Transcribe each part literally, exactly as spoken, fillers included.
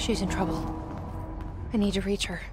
She's in trouble. I need to reach her.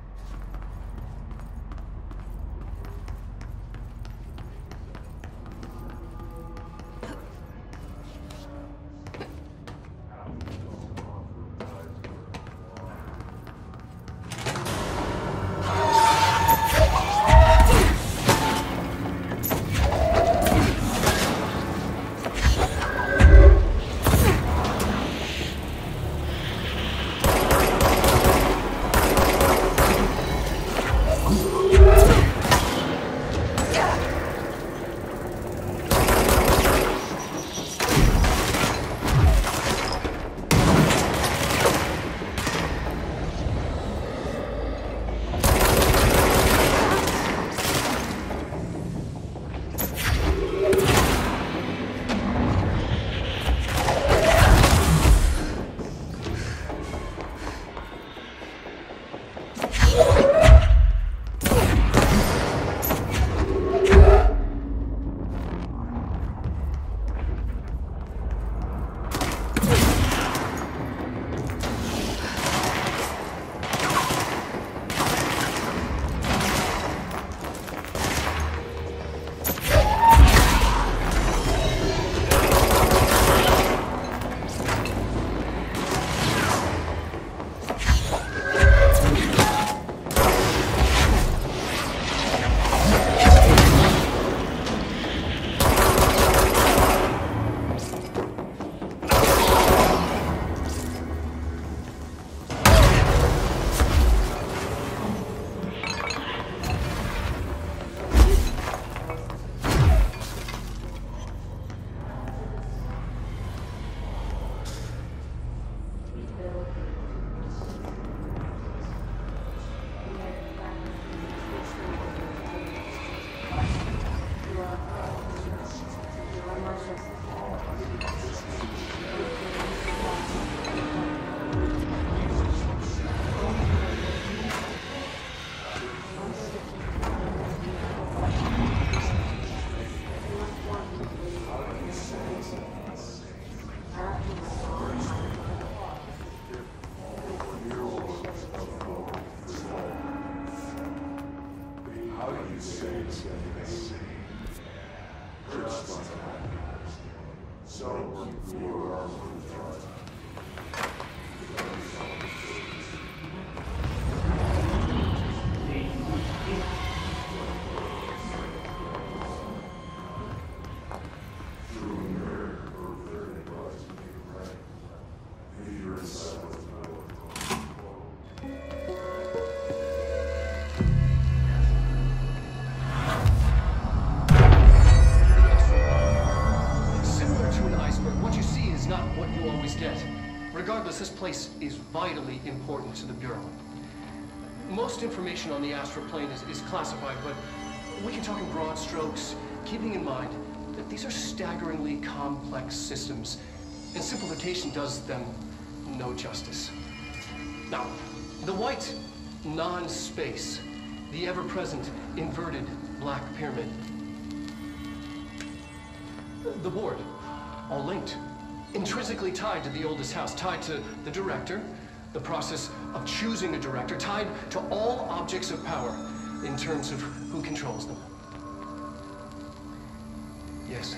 This place is vitally important to the Bureau. Most information on the astral plane is, is classified, but we can talk in broad strokes, keeping in mind that these are staggeringly complex systems, and simplification does them no justice. Now, the white non-space, the ever-present inverted black pyramid, the board, all linked. Intrinsically tied to the oldest house, tied to the director, the process of choosing a director, tied to all objects of power in terms of who controls them. Yes.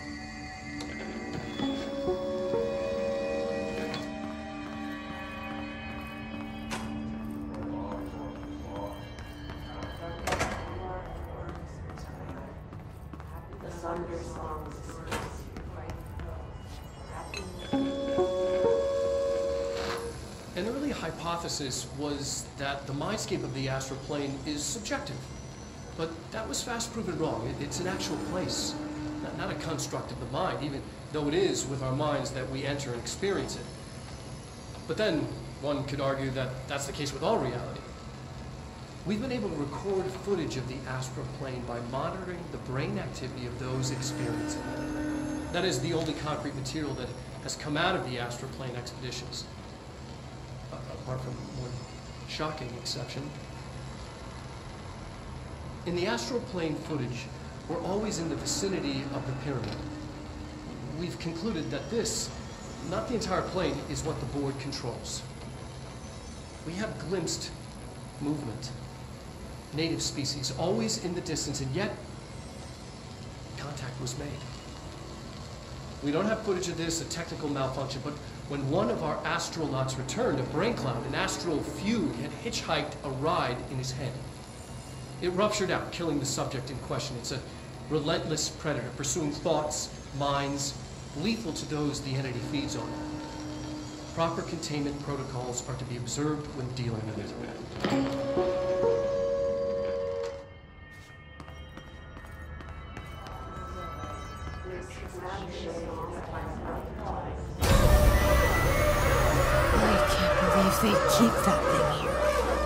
An early hypothesis was that the mindscape of the astral plane is subjective, but that was fast proven wrong. It, it's an actual place, not, not a construct of the mind, even though it is with our minds that we enter and experience it. But then, one could argue that that's the case with all reality. We've been able to record footage of the astral plane by monitoring the brain activity of those experiencing it. That is the only concrete material that has come out of the astral plane expeditions. Apart from one shocking exception. In the astral plane footage, we're always in the vicinity of the pyramid. We've concluded that this, not the entire plane, is what the board controls. we have glimpsed movement. Native species, always in the distance, and yet contact was made. We don't have footage of this, a technical malfunction, but when one of our astronauts returned, a brain cloud, an astral fugue, had hitchhiked a ride in his head. It ruptured out, killing the subject in question. It's a relentless predator, pursuing thoughts, minds, lethal to those the entity feeds on. Proper containment protocols are to be observed when dealing with it. They keep that thing here.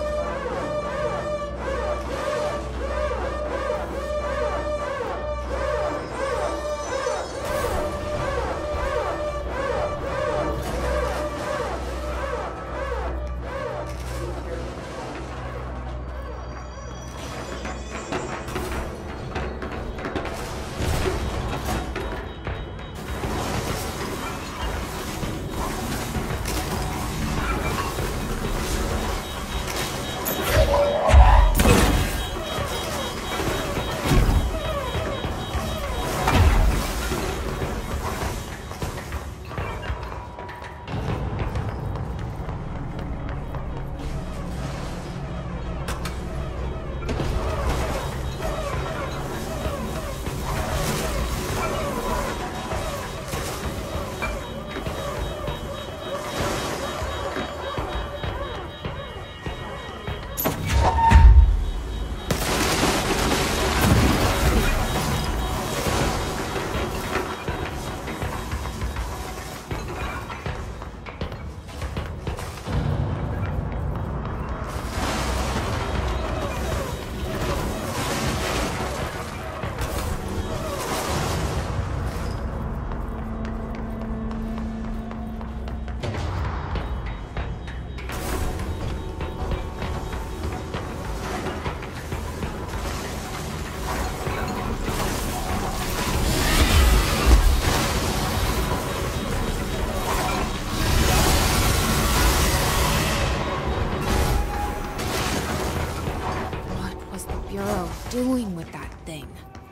Doing with that thing?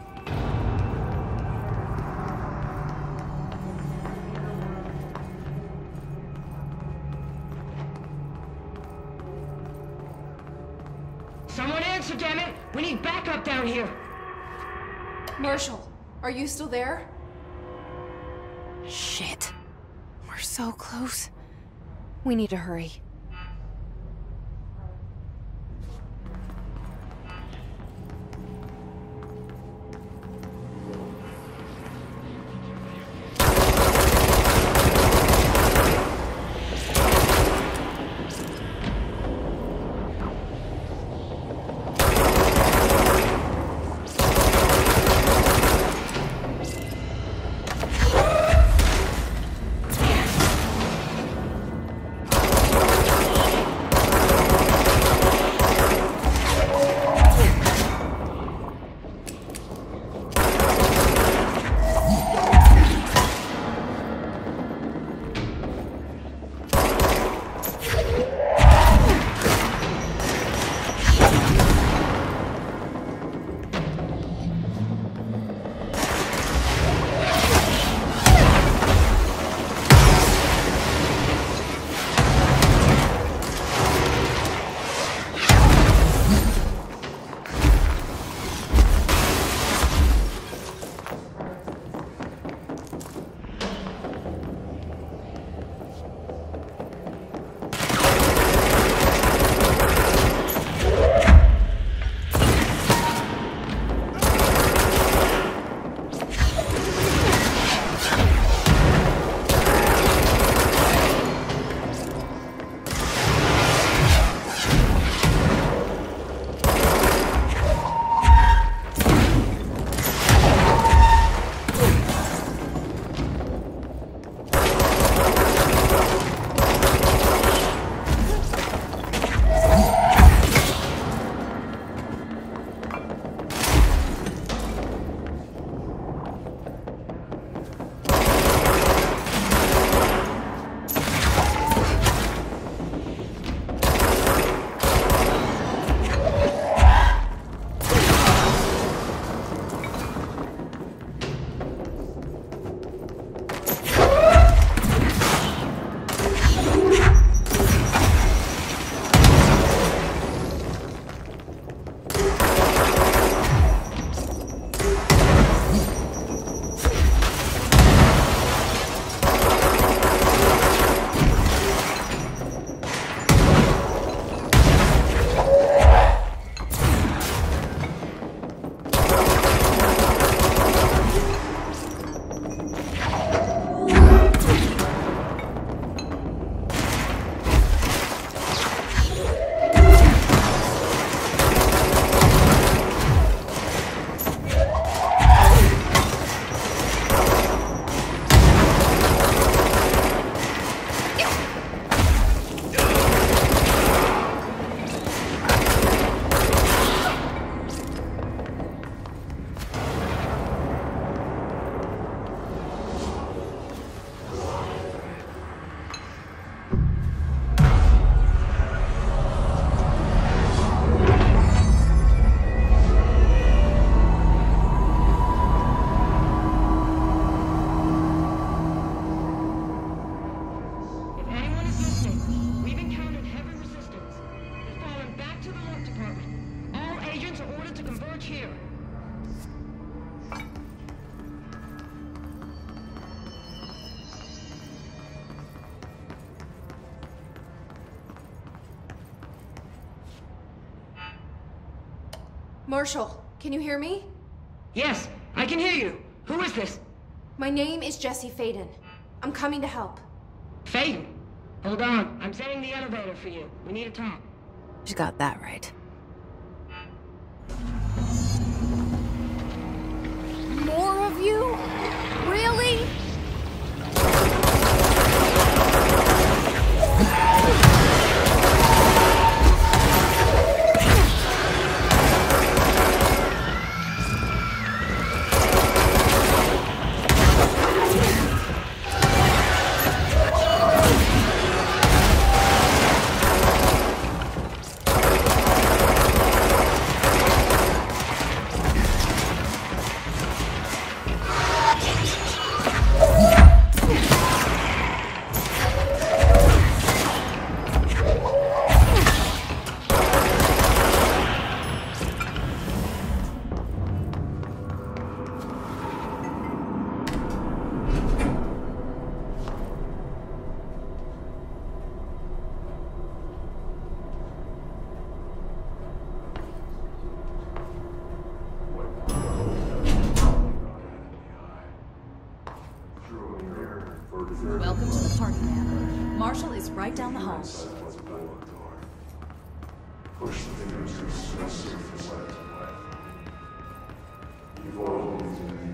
Someone answer, damn it! We need backup down here! Marshall, are you still there? Shit. We're so close. We need to hurry. bridge here. Marshall, can you hear me? Yes, I can hear you. Who is this? My name is Jesse Faden. I'm coming to help. Faden. Hold on. I'm setting the elevator for you. We need to talk. She's got that right. More of you? Really? Welcome to the party, man. Marshall is right down the hall. Push the fingers to the surface left and right. Evolve into the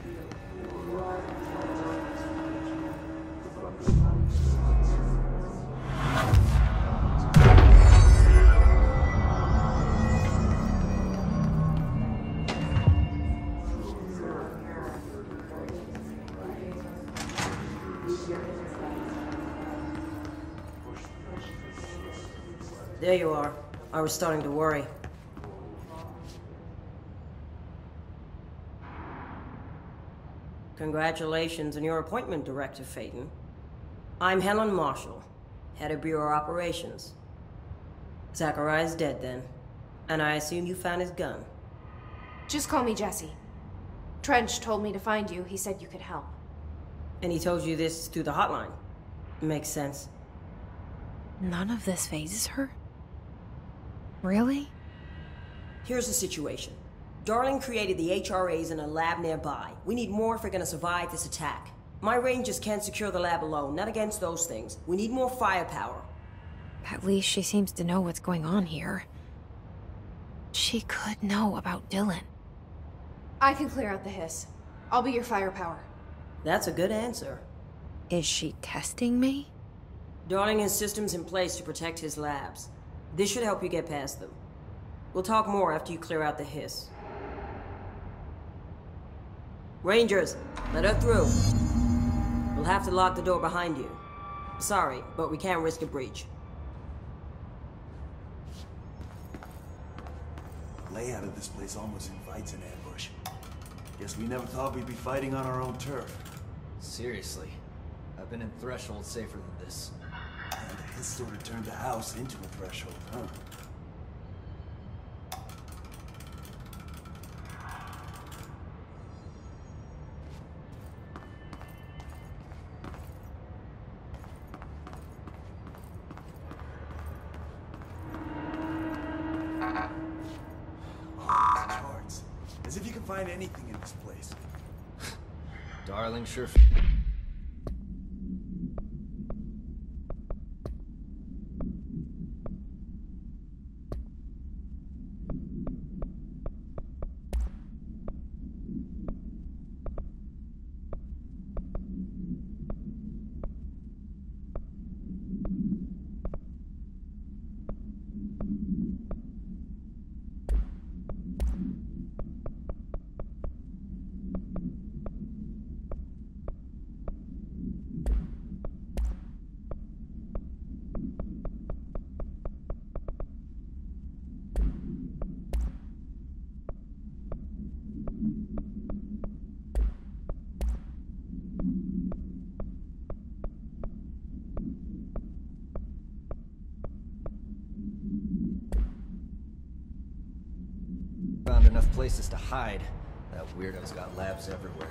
There you are. I was starting to worry. Congratulations on your appointment, Director Faden. I'm Helen Marshall, head of Bureau Operations. Zachariah's dead then, and I assume you found his gun. Just call me Jesse. Trench told me to find you. He said you could help. And he told you this through the hotline. Makes sense. None of this phases her? Really? Here's the situation. Darling created the H R As in a lab nearby. We need more if we're gonna survive this attack. My rangers can't secure the lab alone, not against those things. We need more firepower. At least she seems to know what's going on here. She could know about Dylan. I can clear out the hiss. I'll be your firepower. That's a good answer. Is she testing me? Darling has systems in place to protect his labs. This should help you get past them. We'll talk more after you clear out the hiss. Rangers, let her through. We'll have to lock the door behind you. Sorry, but we can't risk a breach. Layout of this place almost invites an ambush. Guess we never thought we'd be fighting on our own turf. Seriously, I've been in Threshold safer than this. And his sort of turned the house into a threshold, huh? Oh, these charts. As if you can find anything in this place. Darling sure f enough places to hide, that weirdo's got labs everywhere.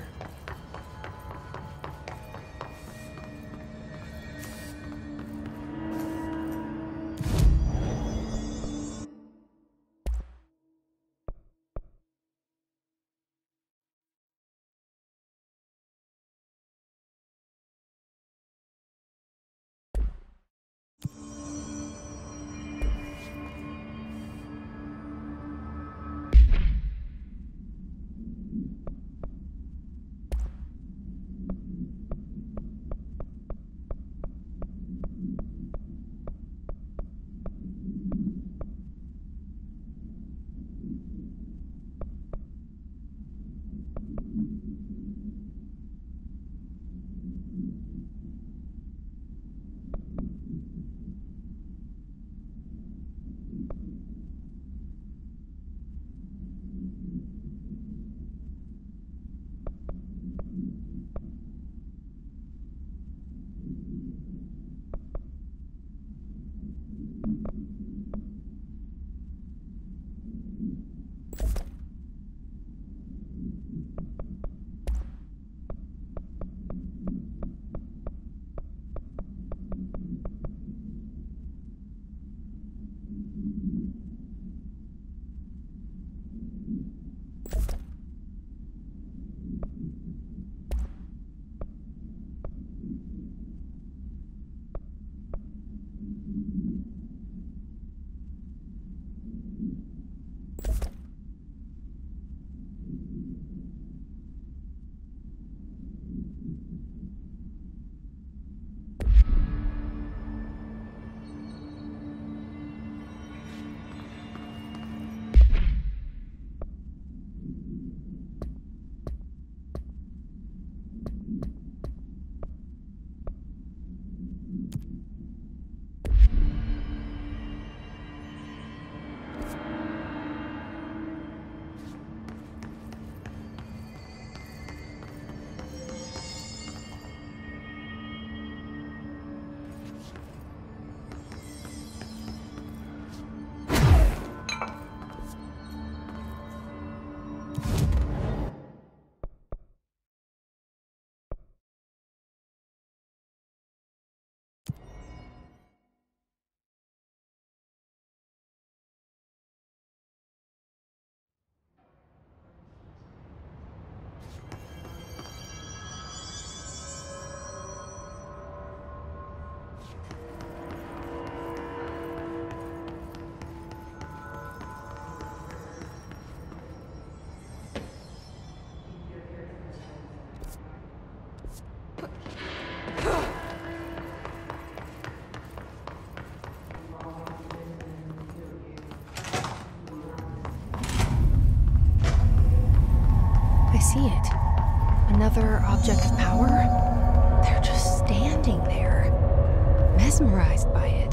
I see it. Another object of power? They're just standing there, mesmerized by it.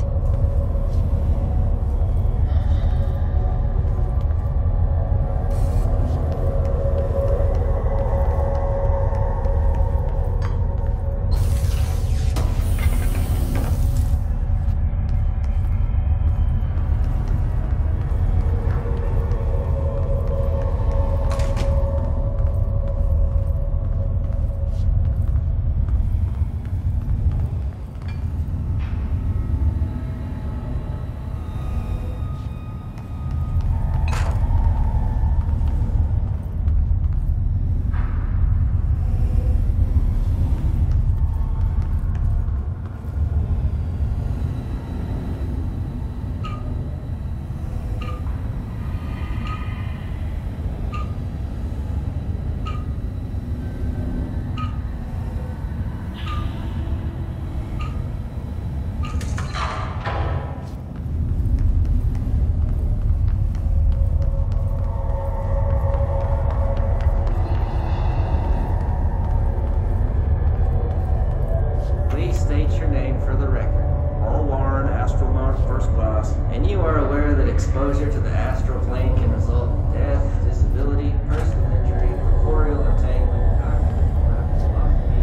Exposure to the astral plane can result in death, disability, personal injury, corporeal entanglement, cognitive loss of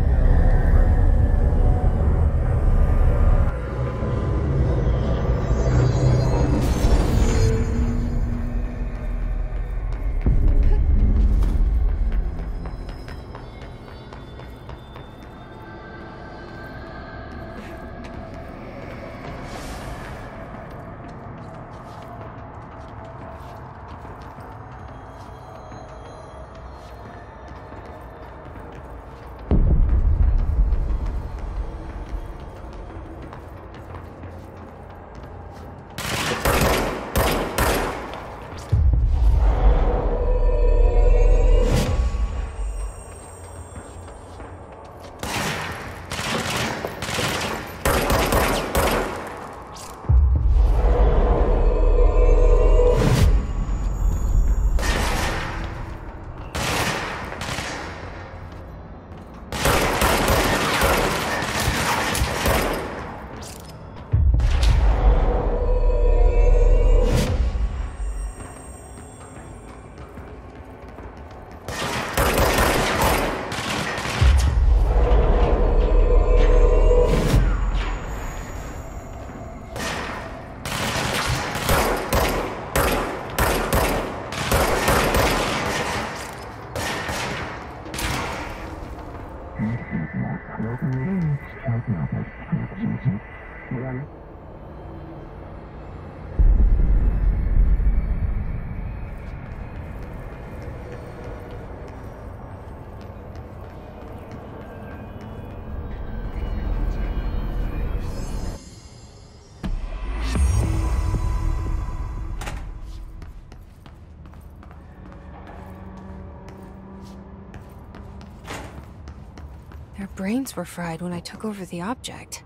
ego. brains were fried when I took over the object.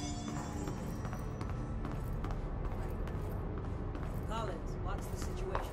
Collins, what's the situation?